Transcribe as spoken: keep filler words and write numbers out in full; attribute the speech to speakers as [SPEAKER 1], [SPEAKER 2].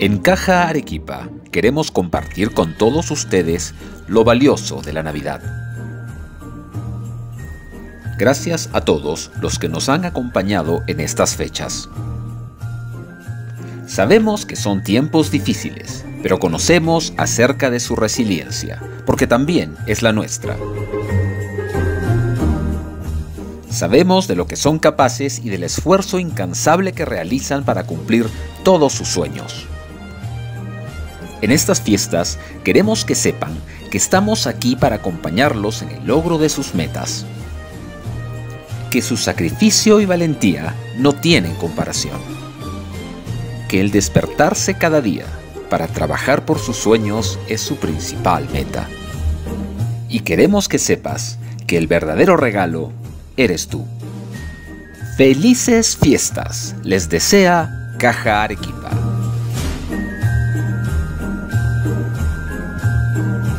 [SPEAKER 1] En Caja Arequipa queremos compartir con todos ustedes lo valioso de la Navidad. Gracias a todos los que nos han acompañado en estas fechas. Sabemos que son tiempos difíciles, pero conocemos acerca de su resiliencia, porque también es la nuestra. Sabemos de lo que son capaces y del esfuerzo incansable que realizan para cumplir todos sus sueños. En estas fiestas queremos que sepan que estamos aquí para acompañarlos en el logro de sus metas. Que su sacrificio y valentía no tienen comparación. Que el despertarse cada día para trabajar por sus sueños es su principal meta. Y queremos que sepas que el verdadero regalo eres tú. ¡Felices fiestas! Les desea Caja Arequipa.